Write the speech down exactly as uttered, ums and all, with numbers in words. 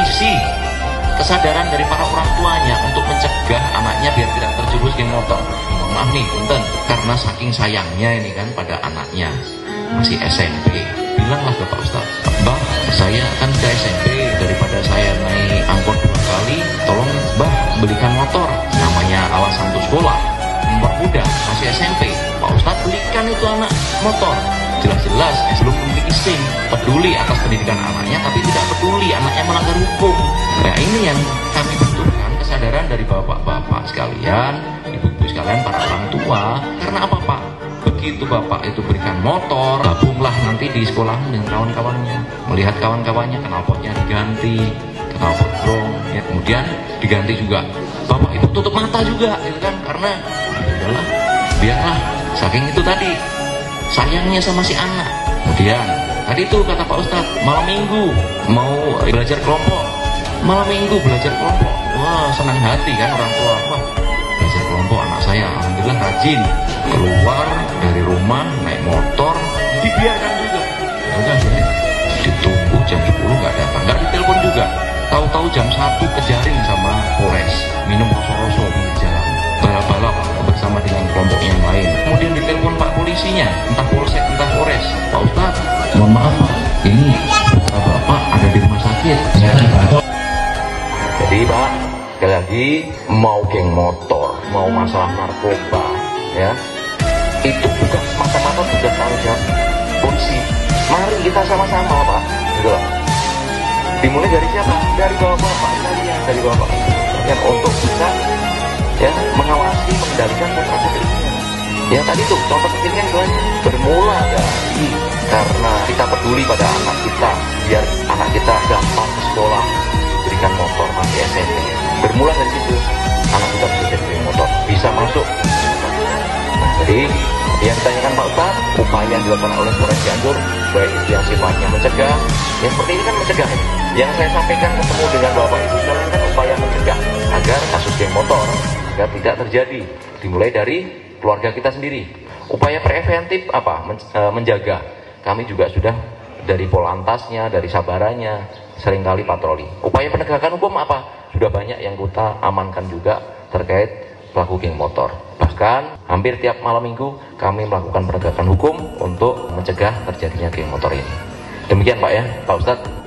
isi kesadaran dari para orang tuanya untuk mencegah anaknya biar tidak terjerumus geng motor. Maaf nih, punten, karena saking sayangnya ini kan pada anaknya masih S M P, bilanglah ke Pak Ustadz, Mbah, saya kan ke S M P, daripada saya naik angkot dua kali, tolong Mbah belikan motor. Namanya alasan untuk sekolah, mempermudah, masih S M P, Pak Ustadz belikan itu anak motor. Jelas-jelas belum memiliki SIM, peduli atas pendidikan anaknya, tapi tidak peduli anaknya melanggar hukum. Nah ini yang kami butuhkan, kesadaran dari bapak-bapak sekalian, ibu-ibu sekalian, para orang tua. Karena apa Pak? Begitu bapak itu berikan motor, gabunglah nanti di sekolah dengan kawan-kawannya, melihat kawan-kawannya knalpotnya diganti, knalpot brong, ya, kemudian diganti juga. Bapak itu tutup mata juga, gitu kan? Karena ya udahlah, biarlah. Saking itu tadi sayangnya sama si anak. Kemudian tadi itu kata Pak Ustadz, malam minggu mau belajar kelompok, malam minggu belajar kelompok. Wah, senang hati kan orang tua. Wah, belajar kelompok anak saya alhamdulillah rajin, keluar dari rumah naik motor, dibiarkan juga. Ya udah, ditunggu jam sepuluh nggak datang, nggak ditelepon juga. Tahu-tahu jam satu kejaring sama Polres, minum rosok-rosok di jalan, balap-balap bersama dengan kelompok yang lain. Kemudian ditelepon Pak polisinya, entah Polsek, entah Polres. Pak Ustadz, mohon maaf Pak, ini Bapak ada di rumah sakit. Jadi Pak, sekali lagi, mau geng motor, mau masalah narkoba, ya, itu bukan semata-mata tugas tanggung jawab polisi. Mari kita sama-sama Pak, gitu loh. Dimulai dari siapa? Dari bapak-bapak sekalian, dari bapak yang untuk bisa ya mengawasi, mengendalikan putra putrinya. Ya tadi tuh contoh kecilnya itu bermula dari karena kita peduli pada anak kita, biar anak kita gampang ke sekolah, berikan motor masih S M P. Bermula dari situ anak kita bisa jadi motor, bisa masuk. Nah, jadi yang ditanyakan Pak Ustadz, upaya yang dilakukan oleh Polres Cianjur, baik itu yang sifatnya mencegah, yang seperti ini kan mencegah. Yang saya sampaikan ketemu dengan Bapak Ibu sekalian kan upaya mencegah agar kasus geng motor agar tidak terjadi, dimulai dari keluarga kita sendiri. Upaya preventif apa? Men, e, menjaga. Kami juga sudah dari Polantasnya, dari Sabarannya, seringkali patroli. Upaya penegakan hukum apa? Sudah banyak yang kita amankan juga terkait pelaku geng motor. Bahkan hampir tiap malam minggu kami melakukan penegakan hukum untuk mencegah terjadinya geng motor ini. Demikian Pak ya, Pak Ustadz.